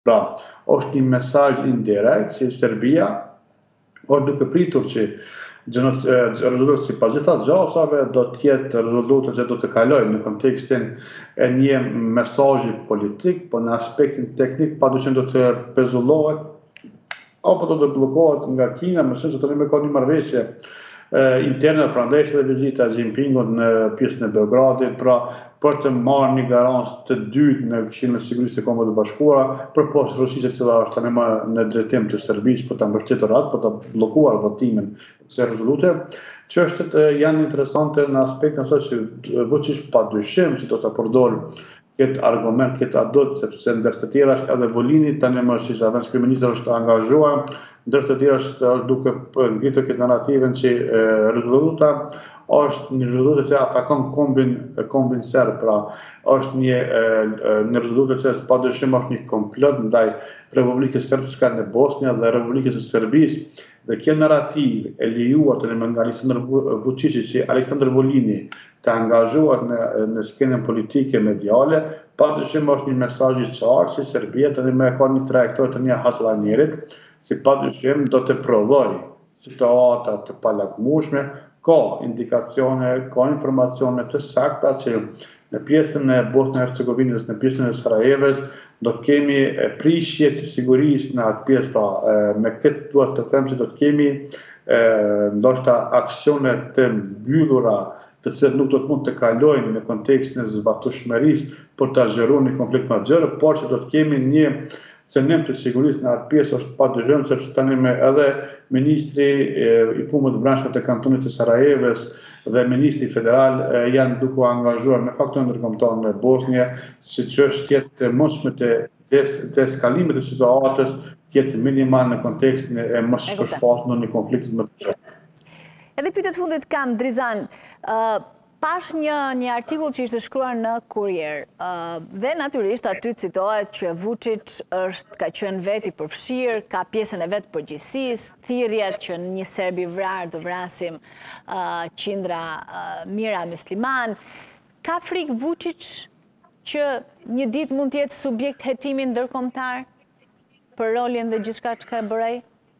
Pra, është një mesazh indirekt që Serbia është duke pritur që rezoluta sipas gjitha gjasave do të jetë rezoluta që do të kalojë në kontekstin e një mesazhi politik, po në aspektin teknik padyshim do të pezullohet apo do të bllokohet nga Kina, më shumë se tani ka një marrëveshje interne, prandaj është edhe vizita e Xi Jinpingut në pjesën e Beogradit, pra për të marrë një garancë të dytë në Këshillin e Sigurisë të Kombeve të Bashkuara përposhtë Rusisë, e cila është tani më në drejtim të Serbisë për ta mbështetur atë, për ta bllokuar votimin e kësaj rezolute. Çështjet janë interesante në aspektin se që Vučić padyshim që do ta përdorë këtë argument, këtë adot, sepse ndër të tjera është edhe Volini, tani më si avans kryeministër është angazhuar, ndër të tjera është duke ngritur këtë narrativin që rezoluta është një rezolutë që atakon kombin serb, pra është një rezolutë që padyshim është një komplot ndaj Republikës Srpska në Bosnjë dhe Republikës së Serbisë. Dhe kjo narrativ e lejuar tani nga Aleksandar Vučići që Aleksandar Volini të angazhohet në skenën politike mediale, padyshim është një mesazh i qartë që Serbia tani më ka një trajektor të një Haçllanerit, si padyshim do të provojë situata të palakmueshme. Ka indikacione, ka informacione të sakta që në pjesën e Bosnjë-Hercegovinës, në pjesën e Sarajevës, do të kemi prishje të sigurisë në atë pjesë, pra me këtë duhet të them që do të kemi ndoshta aksione të mbyllura, të cilat nuk do të mund të kalojnë në kontekstin e zbatueshmërisë për ta zgjeruar një konflikt më të gjerë, por që do të kemi një cenim të sigurisë në atë pjesë është padyshim, sepse tani edhe ministri i punëve të brendshme të kantonit të Sarajevës dhe ministri federal janë duke angazhuar me faktorën ndërkombëtar në Bosnjë, si çështjet të mundshme të eskalimit të situatës jetë minimal në kontekstin e mos shpërfaqur në një konflikt më të gjerë. Edhe pyetjet fundit kam, Drizan, pash një artikull që ishte shkruar në Kurier, dhe natyrisht aty citohet që Vučić ka qenë vet i përfshirë, ka pjesën e vet përgjegjësisë, thirrjet që në një serb i vrarë të vrasim qindra mira musliman. Ka frikë Vučić që një ditë mund të jetë subjekt hetimi ndërkombëtar për rolin dhe gjithçka që ka bërë ai?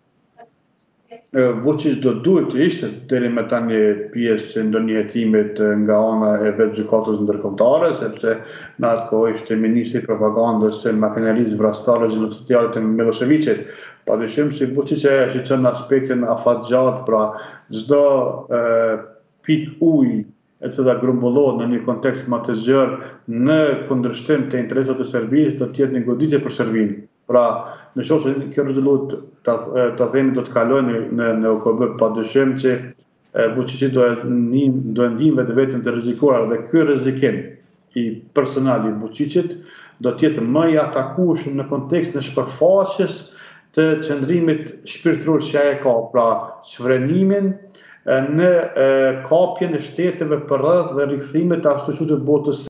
Vučić do duhet të ishte deri më tani pjesë ndonjë hetimit nga ana e vetë gjykatës ndërkombëtare, sepse në atë kohë ishte ministri i propagandës së makinerisë vrasëtare gjenocidale të Miloševićit. Padyshim se Vučić e shqetëson aspektin afatgjat, pra çdo pikë ujë e cila grumbullohet në një kontekst më të gjerë në kundërshtim të interesave të Serbisë do të jetë një goditje për Serbinë. Pra, në qoftë se kjo rezolutë ta themi do të kalojë në OKB, padyshim që Vučići do ndijmë vetën të rrezikuar dhe ky rrezikim i personal i Vučićit do të jetë më i atakueshëm në kontekstin e shpërfaqjes të qëndrimit shpirtëror që ai ka, pra shvrenimin në kapjen e shteteve përreth dhe rikthimet ashtu siç të botës